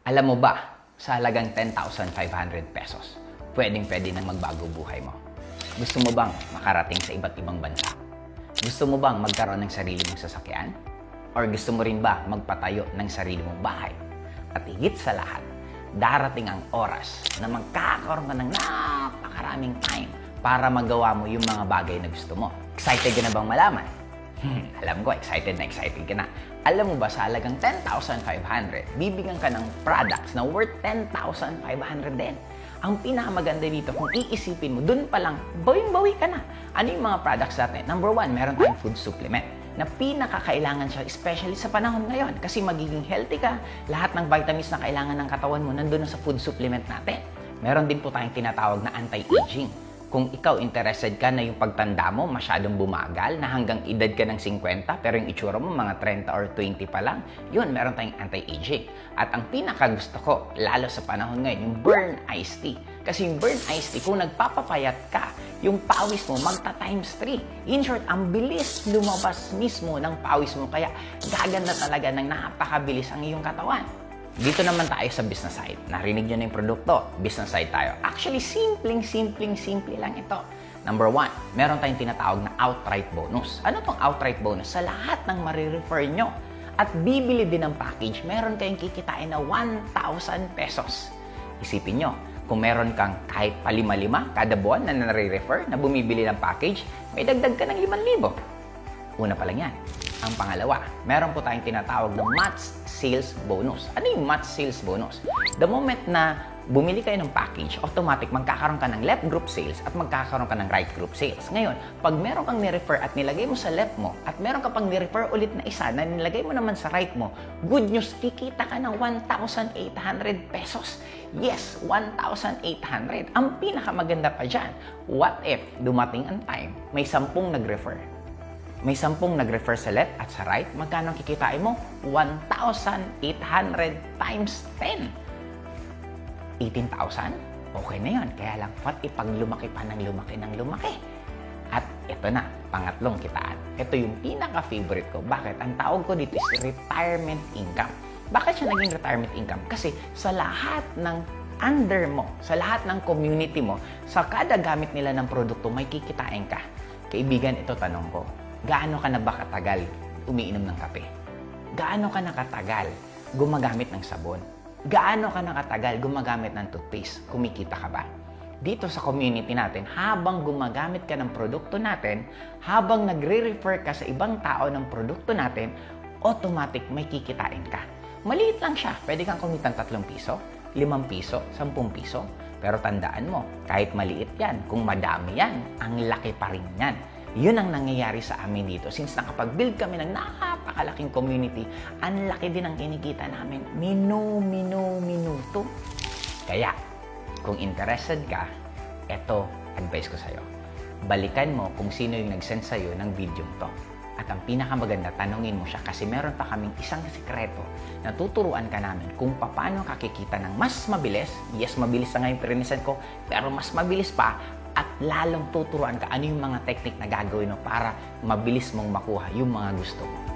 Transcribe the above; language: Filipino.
Alam mo ba, sa halagang 10,500 pesos, pwedeng-pwede nang magbago buhay mo. Gusto mo bang makarating sa iba't ibang bansa? Gusto mo bang magkaroon ng sarili mong sasakyan? Or gusto mo rin ba magpatayo ng sarili mong bahay? At higit sa lahat, darating ang oras na magkakaroon ka ng napakaraming time para magawa mo yung mga bagay na gusto mo. Excited ka na bang malaman? Alam ko, excited ka na. Alam mo ba, sa halagang 10,500, bibigyan ka ng products na worth 10,500 din. Ang pinakamaganda dito, kung iisipin mo, dun pa lang, bawing-bawi ka na. Ano yung mga products natin? Number one, meron tayong food supplement na pinakakailangan siya, especially sa panahon ngayon. Kasi magiging healthy ka, lahat ng vitamins na kailangan ng katawan mo, nandun na sa food supplement natin. Meron din po tayong tinatawag na anti-aging. Kung ikaw interested ka na yung pagtanda mo masyadong bumagal, na hanggang edad ka ng 50 pero yung itsura mo mga 30 or 20 pa lang, yun, meron tayong anti-aging. At ang pinakagusto ko, lalo sa panahon ngayon, yung Burn Iced Tea. Kasi yung Burn Iced Tea, kung nagpapapayat ka, yung pawis mo magta-times 3. In short, ang bilis lumabas mismo ng pawis mo, kaya gaganda talaga ng napakabilis ang iyong katawan. Dito naman tayo sa business side. Narinig nyo na yung produkto. Business side tayo. Actually, simple lang ito. Number one, meron tayong tinatawag na outright bonus. Ano tong outright bonus? Sa lahat ng marirefer nyo at bibili din ng package, meron kayong kikitain na 1,000 pesos. Isipin nyo, kung meron kang kahit palima-lima kada buwan na nare-refer, na bumibili ng package, may dagdag ka ng 5,000. Una pa lang yan. Ang pangalawa, meron po tayong tinatawag na match sales bonus. Ano yung match sales bonus? The moment na bumili kayo ng package, automatic magkakaroon ka ng left group sales at magkakaroon ka ng right group sales. Ngayon, pag meron kang ni-refer at nilagay mo sa left mo at meron ka pang ni-refer ulit na isa na nilagay mo naman sa right mo, good news, kikita ka ng 1,800 pesos. Yes, 1,800. Ang pinakamaganda pa dyan, what if dumating ang time, may 10 nag-refer? May 10 nag-refer sa left at sa right, magkano ang kikitain mo? 1,800 times 10. 18,000? Okay na yun. Kaya lang, what if pag lumaki pa ng lumaki? At ito na, pangatlong kitaan. Ito yung pinaka-favorite ko. Bakit? Ang tawag ko dito is retirement income. Bakit siya naging retirement income? Kasi sa lahat ng under mo, sa lahat ng community mo, sa kada gamit nila ng produkto, may kikitain ka. Kaibigan, ito tanong ko. Gaano ka na ba katagal umiinom ng kape? Gaano ka na katagal gumagamit ng sabon? Gaano ka na katagal gumagamit ng toothpaste? Kumikita ka ba? Dito sa community natin, habang gumagamit ka ng produkto natin, habang nagre-refer ka sa ibang tao ng produkto natin, automatic may kikitain ka. Maliit lang siya. Pwede kang kumita ng 3 piso, 5 piso, 10 piso. Pero tandaan mo, kahit maliit yan, kung madami yan, ang laki pa rin yan. Yun ang nangyayari sa amin dito. Since nakapag-build kami ng napakalaking community, ang laki din ang kinikita namin. Minuto. Kaya, kung interested ka, eto advice ko sa'yo. Balikan mo kung sino yung nag-send sa'yo ng video to. At ang pinakamaganda, tanungin mo siya kasi meron pa kaming isang sikreto na tuturuan ka namin kung paano kakikita ng mas mabilis. Yes, mabilis na ngayon pininisan ko, pero mas mabilis pa. At lalong tuturuan ka ano yung mga technique na gagawin mo para mabilis mong makuha yung mga gusto mo.